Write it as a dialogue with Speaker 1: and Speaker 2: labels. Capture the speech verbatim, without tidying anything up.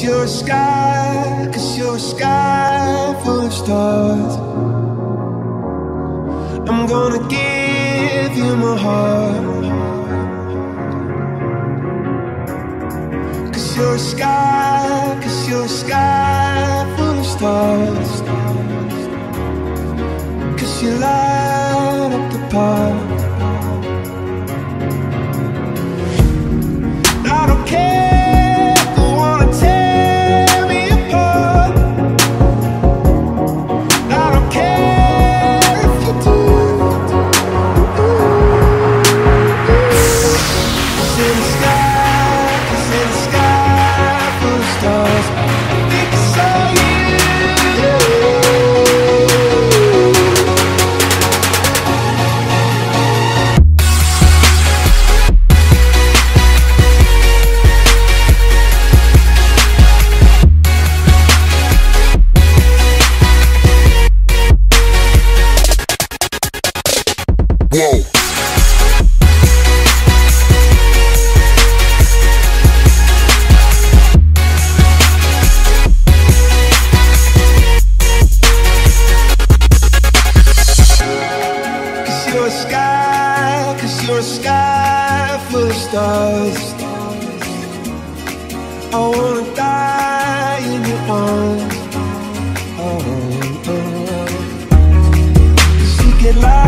Speaker 1: you're a sky, cause you're a sky full of stars. I'm gonna give you my heart, cause you're a sky, cause you're a sky full of stars. Cause you light up the park. I don't care if you wanna tear me apart. I don't care if you do. Cause in the sky, cause in the sky full of stars, I think I saw you.
Speaker 2: Whoa.
Speaker 1: Cause you're a sky, cause you're a sky full of stars. I wanna die in your arms. Oh, oh, oh. Cause you get lost.